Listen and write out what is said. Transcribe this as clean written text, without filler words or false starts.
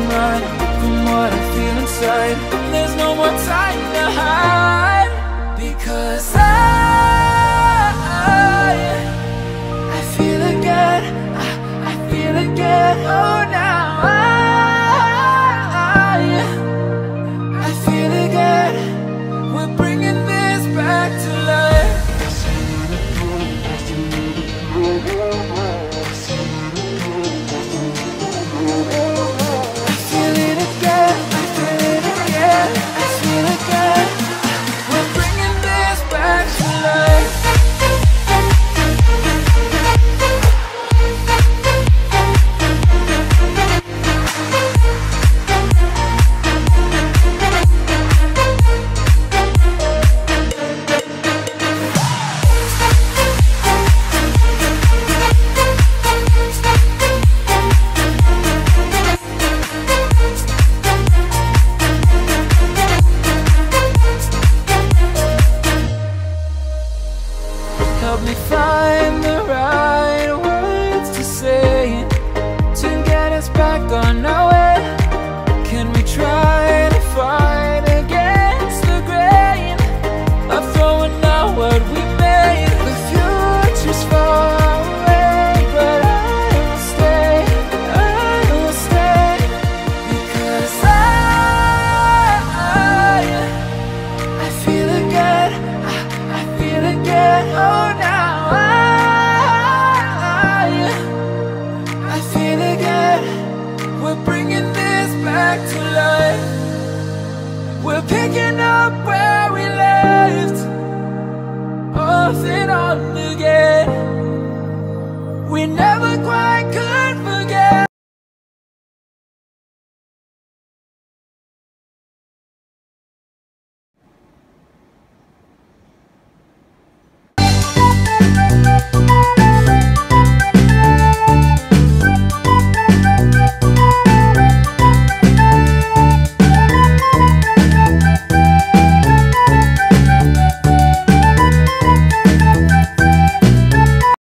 run from what I feel inside. There's no more time to hide, because I feel again, I feel again. Oh, now I feel again. We're bringing this back to life. I feel it again, I feel it again, I feel again. We're bringing this back to life. Help me find the right words to say to get us back on our way. Can we try to fight against the grain of throwing out what we made? The future's far away, but I will stay, because I feel again, I feel again. Oh, now I feel again. We're bringing this back to life. We're picking up where we left off and on again. We never quite could